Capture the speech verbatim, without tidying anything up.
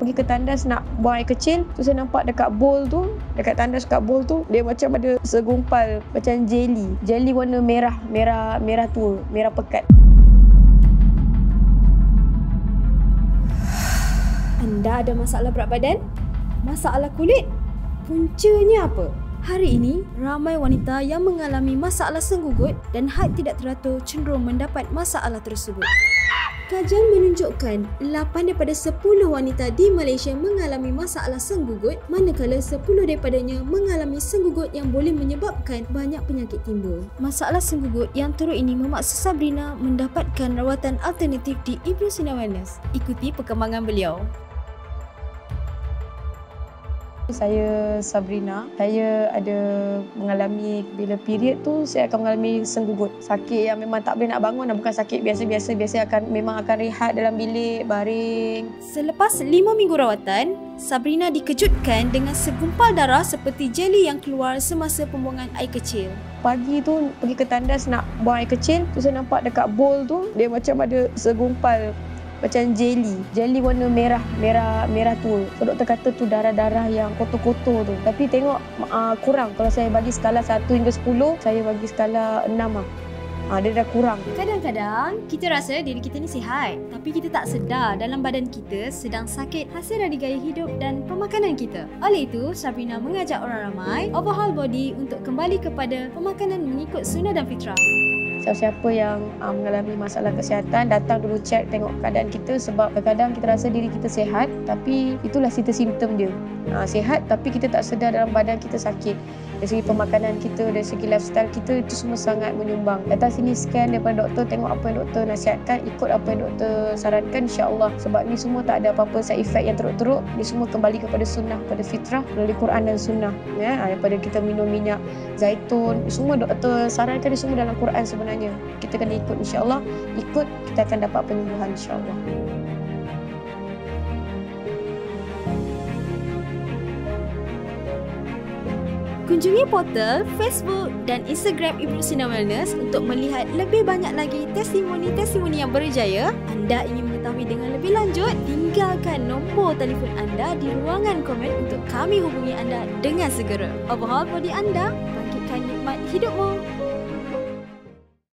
pergi ke tandas nak buang air kecil, tu saya nampak dekat bowl tu, dekat tandas kat bowl tu, dia macam ada segumpal macam jelly. Jelly warna merah, merah merah tua, merah pekat. Anda ada masalah berat badan? Masalah kulit? Puncanya apa? Hari ini, ramai wanita yang mengalami masalah senggugut dan haid tidak teratur cenderung mendapat masalah tersebut. Kajian menunjukkan lapan daripada sepuluh wanita di Malaysia mengalami masalah senggugut, manakala sepuluh daripadanya mengalami senggugut yang boleh menyebabkan banyak penyakit timbul. Masalah senggugut yang teruk ini memaksa Sabrina mendapatkan rawatan alternatif di Ibnu Sina Wellness. Ikuti perkembangan beliau. Saya Sabrina. Saya ada mengalami bila period tu saya akan mengalami senggugut. Sakit yang memang tak boleh nak bangun dan bukan sakit biasa-biasa. Biasa akan memang akan rehat dalam bilik, baring. Selepas lima minggu rawatan, Sabrina dikejutkan dengan segumpal darah seperti jeli yang keluar semasa pembuangan air kecil. Pagi tu pergi ke tandas nak buang air kecil, tu saya nampak dekat bowl tu dia macam ada segumpal macam jelly. Jelly warna merah, merah merah tua. So doktor kata tu darah-darah yang kotor-kotor tu. Tapi tengok uh, kurang. Kalau saya bagi skala satu hingga sepuluh, saya bagi skala enam lah. Ha, dia dah kurang. Kadang-kadang kita rasa diri kita ni sihat, tapi kita tak sedar dalam badan kita sedang sakit hasil dari gaya hidup dan pemakanan kita. Oleh itu, Sabrina mengajak orang ramai overhaul body untuk kembali kepada pemakanan mengikut sunnah dan fitrah. Siapa-siapa yang uh, mengalami masalah kesihatan, datang dulu cek tengok keadaan kita, sebab kadang-kadang kita rasa diri kita sihat tapi itulah simptom dia. Uh, sihat tapi kita tak sedar dalam badan kita sakit. Dari segi pemakanan kita, dari segi lifestyle kita, itu semua sangat menyumbang. Datang sini scan daripada doktor, tengok apa yang doktor nasihatkan, ikut apa yang doktor sarankan, insya-Allah. Sebab ni semua tak ada apa-apa side effect yang teruk-teruk. Ni semua kembali kepada sunnah, kepada fitrah melalui Quran dan sunnah. Ya, daripada kita minum minyak zaitun, semua doktor sarankan ni semua dalam Quran sebenarnya. Kita kena ikut, insya-Allah. Ikut, kita akan dapat penyembuhan, insya-Allah. Kunjungi portal, Facebook dan Instagram Ibnu Sina Wellness untuk melihat lebih banyak lagi testimoni-testimoni yang berjaya. Anda ingin mengetahui dengan lebih lanjut? Tinggalkan nombor telefon anda di ruangan komen untuk kami hubungi anda dengan segera. Overhaul body anda, bangkitkan nikmat hidupmu.